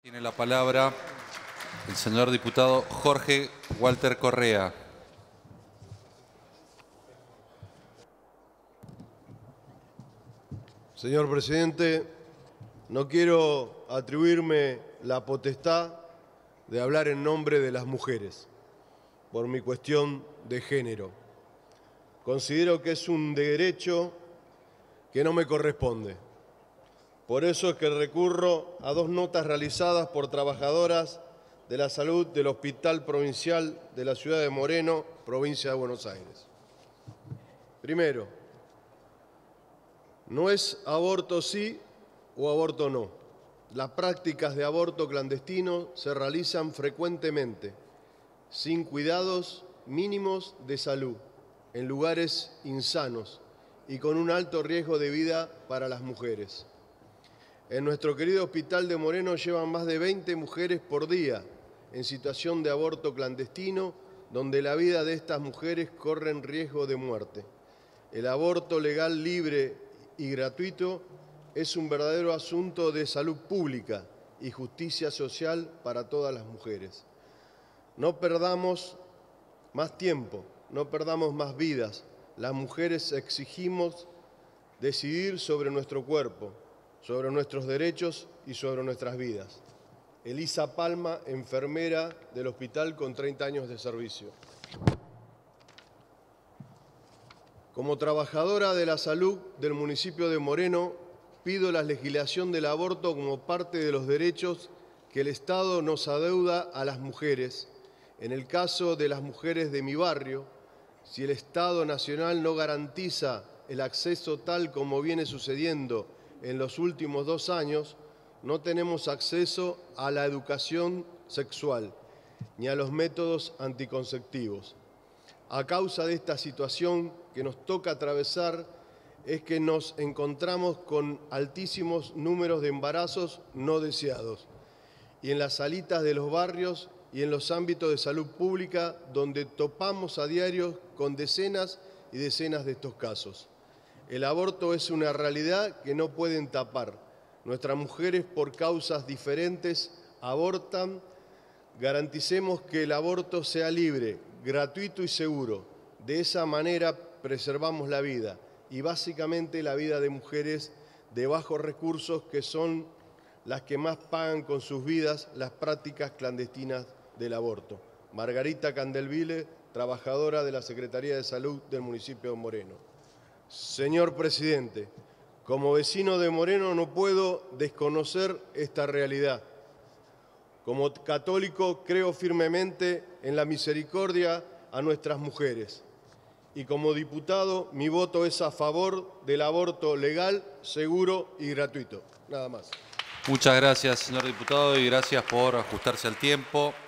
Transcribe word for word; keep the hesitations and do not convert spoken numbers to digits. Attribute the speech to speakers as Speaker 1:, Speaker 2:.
Speaker 1: Tiene la palabra el señor diputado Jorge Walter Correa.
Speaker 2: Señor presidente, no quiero atribuirme la potestad de hablar en nombre de las mujeres por mi cuestión de género. Considero que es un derecho que no me corresponde. Por eso es que recurro a dos notas realizadas por trabajadoras de la salud del Hospital Provincial de la Ciudad de Moreno, provincia de Buenos Aires. Primero, no es aborto sí o aborto no. Las prácticas de aborto clandestino se realizan frecuentemente, sin cuidados mínimos de salud, en lugares insanos y con un alto riesgo de vida para las mujeres. En nuestro querido Hospital de Moreno llevan más de veinte mujeres por día en situación de aborto clandestino, donde la vida de estas mujeres corre en riesgo de muerte. El aborto legal, libre y gratuito es un verdadero asunto de salud pública y justicia social para todas las mujeres. No perdamos más tiempo, no perdamos más vidas. Las mujeres exigimos decidir sobre nuestro cuerpo, sobre nuestros derechos y sobre nuestras vidas. Elisa Palma, enfermera del hospital con treinta años de servicio. Como trabajadora de la salud del municipio de Moreno, pido la legislación del aborto como parte de los derechos que el Estado nos adeuda a las mujeres. En el caso de las mujeres de mi barrio, si el Estado Nacional no garantiza el acceso tal como viene sucediendo en los últimos dos años, no tenemos acceso a la educación sexual ni a los métodos anticonceptivos. A causa de esta situación que nos toca atravesar es que nos encontramos con altísimos números de embarazos no deseados y en las salitas de los barrios y en los ámbitos de salud pública donde topamos a diario con decenas y decenas de estos casos. El aborto es una realidad que no pueden tapar. Nuestras mujeres, por causas diferentes, abortan. Garanticemos que el aborto sea libre, gratuito y seguro. De esa manera preservamos la vida y básicamente la vida de mujeres de bajos recursos que son las que más pagan con sus vidas las prácticas clandestinas del aborto. Margarita Candelvile, trabajadora de la Secretaría de Salud del municipio de Moreno. Señor presidente, como vecino de Moreno no puedo desconocer esta realidad. Como católico creo firmemente en la misericordia a nuestras mujeres. Y como diputado mi voto es a favor del aborto legal, seguro y gratuito. Nada más.
Speaker 1: Muchas gracias, señor diputado, y gracias por ajustarse al tiempo.